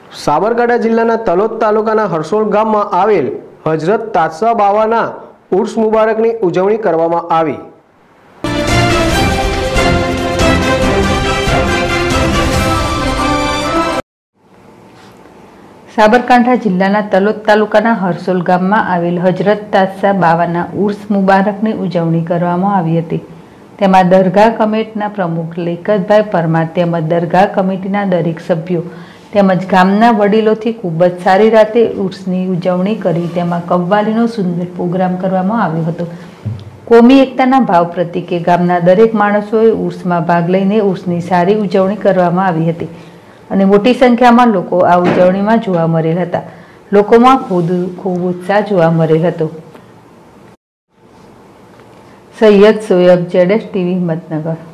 સાબરકાંઠા જિલ્લાના તલોદ તાલુકાના હરસોલ ગામમાં આવેલ હજરત તાત્સા બાવાના ઉર્સ મુબારકની ઉજવણી કરવામાં આવી। સાબરકાંઠા જિલ્લાના તલોદ તાલુકાના હરસોલ ગામમાં આવેલ હજરત તાત્સા બાવાના ઉર્સ મુબારકની ઉજવણી કરવામાં આવી હતી। તેમાં દરગાહ કમિટીના પ્રમુખ લેકતભાઈ પરમાર તેમજ દરગાહ કમિટીના દરેક સભ્યો તેમજ ગામના વડીલોથી ખૂબ જ સારી રીતે ઉર્સની ઉજવણી કરી તેમાં કવ્વાલીનો સુંદર પ્રોગ્રામ કરવામાં આવ્યો હતો। કોમી એકતાના ભાવ પ્રત્યે ગામના દરેક માણસોએ ઉર્સમાં ભાગ લઈને ઉર્સની સારી ઉજવણી કરવામાં આવી હતી અને મોટી સંખ્યામાં લોકો આ ઉજવણીમાં જોવા મળેલ હતા। લોકોમાં ખૂબ ઉત્સાહ જોવા મળેલ હતો। Syed Soyab ZS TV Himmatnagar.